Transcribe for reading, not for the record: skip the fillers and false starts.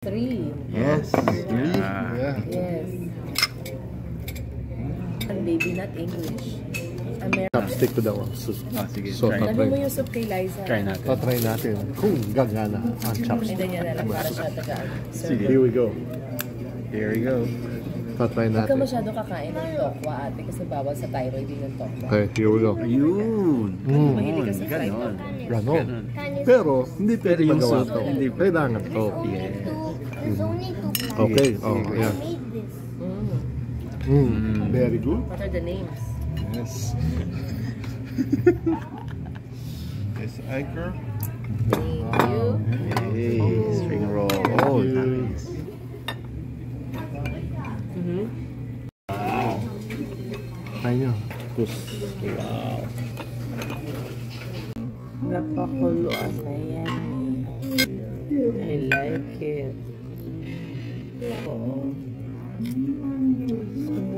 3. Yes. Yeah. Yes. And baby, not English. Chopstick to the soup. Sige, So, try. Sabi mo yung soup kay Liza. Try natin. try natin kung gagana ang chopstick. Hindi niya na lang para siya tagaan. Sige. Here we go. Here we go. Try Huwag ka natin. masyado kakain ng tokwa, ate, kasi bawal sa thyroid din ng tokwa. Okay, here we go. Ayun. Mahilig ka sa fried Ganon. Ganon. Pero, hindi pwede yung magawa soup, to. hindi. Kailangan to. Yeah. There's only 2 Okay, Yes. oh, I yeah. made this. Very good. What are the names? Yes. It's anchor. Thank you. Hey, spring roll. Oh, nice. Try nyo. Wow. Napakuluan na yan. I like it. Oo.